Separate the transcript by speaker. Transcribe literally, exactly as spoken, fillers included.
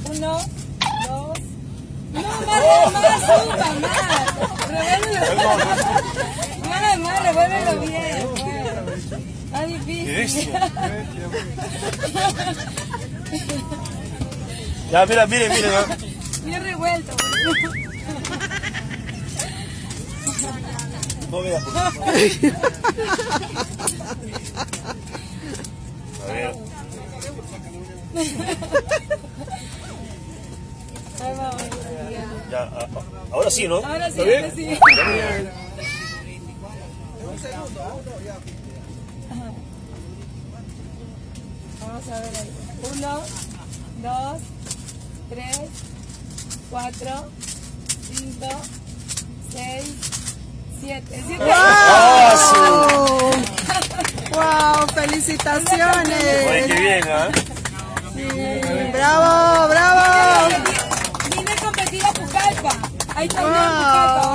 Speaker 1: Uno, dos. No, más, más, suba, más. Revuélvelo. Más, más, revuélvelo bien. Pues. Está difícil.
Speaker 2: Ya, mira, mire, mire.
Speaker 1: Bien revuelto.
Speaker 2: No veas. A ver.
Speaker 1: Ahí vamos.
Speaker 2: Ya, a, ahora sí, ¿no?
Speaker 1: Ahora sí,
Speaker 2: ¿Está bien?
Speaker 1: ahora sí. Vamos a ver ahí. Uno, dos, tres, cuatro, cinco, seis, siete. Siete.
Speaker 3: ¡Wow! ¡Wow! ¡Felicitaciones!
Speaker 2: Oye, qué bien, ¿ah?
Speaker 3: ¿eh? ¡Bravo, bravo!
Speaker 1: Vine a competir a Pucallpa. Ahí también
Speaker 3: Wow.
Speaker 1: Pucallpa.